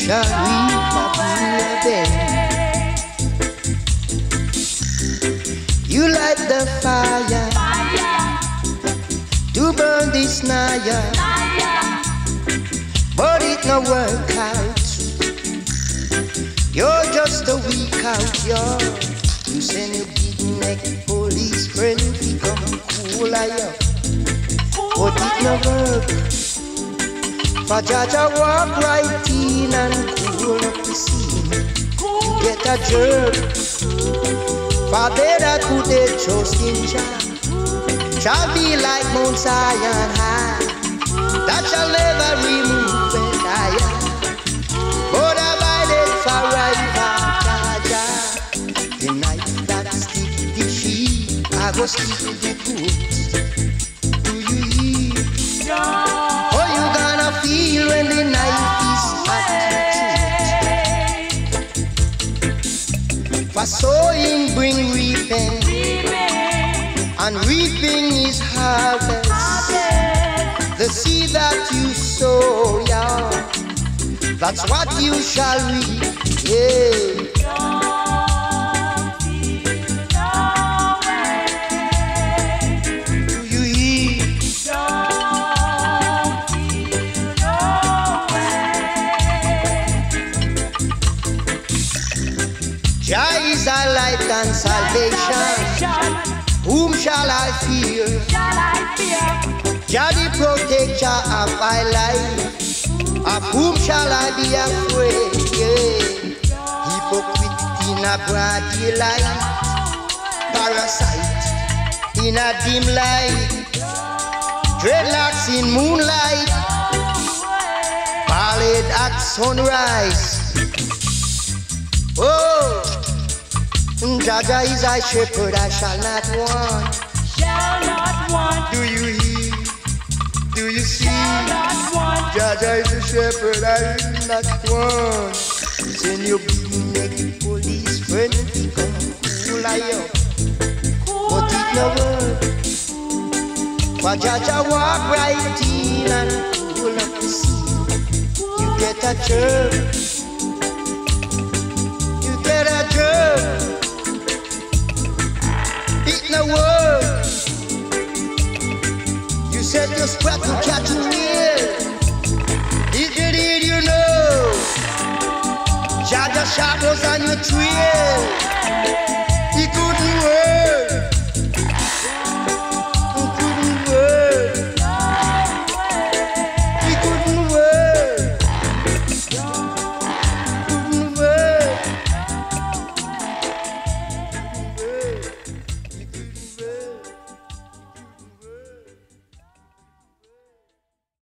shall reap a bed. You light the fire to burn this naya, but it no work out. You're just a weak out, yo. You send your big neck police friend become cool, yo. But it no work. For Jaja walk right in and cool up the scene. Get a jerk. For they that put their trust in Jah shall be like Mount Zion high, that shall never remove it higher, but abided forever. Jaja, the night that stick the sheep, I go stick the goats. Do you hear? Oh, you gonna feel when the night is at. For sowing bring reaping, and reaping is harvest. The seed that you sow, yeah, that's what you shall reap, yeah. Do you hear? Jah is our light and salvation. Whom shall I fear? Jah the protector of my life. Of whom shall I be afraid? Yeah. Hypocrite in a broad daylight, parasite in a dim light, dreadlocks in moonlight, ballad at sunrise. Oh, Jaja is thy shepherd, I shall not want. Shall not want. Do you hear? Do you see? Shall not want. Jaja is the shepherd, I will not want. Send your big neck police friend to come cool up, but it no work. For Jaja walk right in and cool up the sea. You get a jerk. You get a jerk. It no work. You said you're spread to catch a wheel. If you did, you know. Jaja shot was